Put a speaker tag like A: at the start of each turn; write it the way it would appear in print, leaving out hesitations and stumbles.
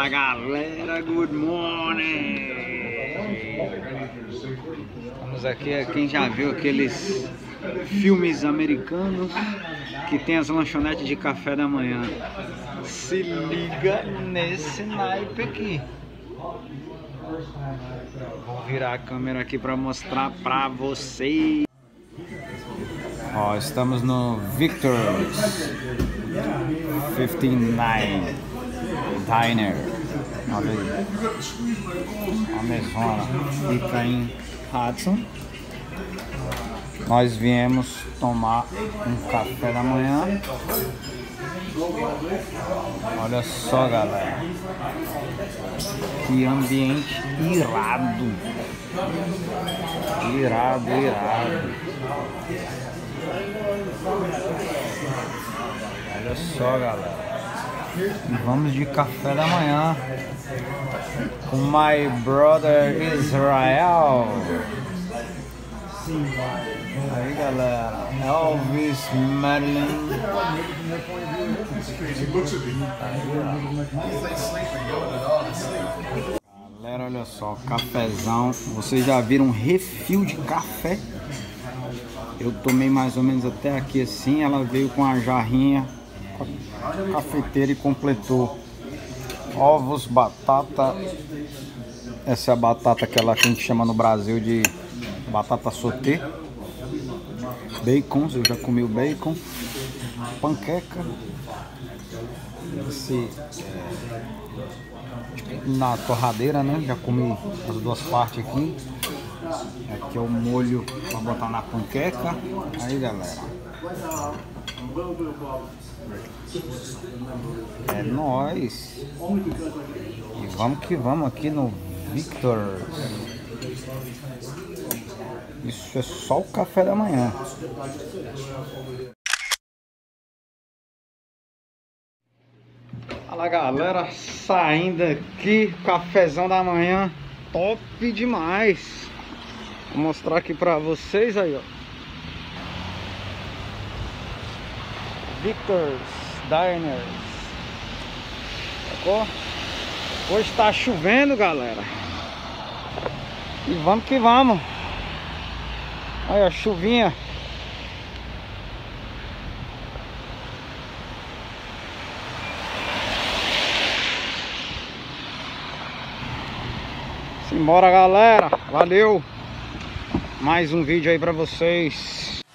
A: Fala galera, good morning! Estamos aqui, quem já viu aqueles filmes americanos que tem as lanchonetes de café da manhã. Se liga nesse naipe aqui. Vou virar a câmera aqui para mostrar para vocês. Ó, estamos no Victor's 59 Diner. Olha aí, a mesona fica em Hudson. Nós viemos tomar um café da manhã. Olha só, galera, que ambiente irado, irado, irado. Olha só, galera, e vamos de café da manhã com my brother Israel. Aí, galera, Elvis Marilyn. Galera, olha só, cafezão. Vocês já viram um refil de café? Eu tomei mais ou menos até aqui assim. Ela veio com a jarrinha, com a cafeteira, e completou ovos, batata. Essa é a batata, aquela que a gente chama no Brasil de batata sauté. Bacon, eu já comi o bacon. Panqueca. Esse na torradeira, né? Já comi as duas partes aqui. Aqui é o molho para botar na panqueca. Aí, galera, é nóis. E vamos que vamos aqui no Victor's. Isso é só o café da manhã. Fala galera, saindo aqui, cafezão da manhã, top demais. Vou mostrar aqui pra vocês aí, ó. Victor's Diners. Sacou? Hoje tá chovendo, galera. E vamos que vamos. Olha a chuvinha. Simbora, galera. Valeu. Mais um vídeo aí pra vocês.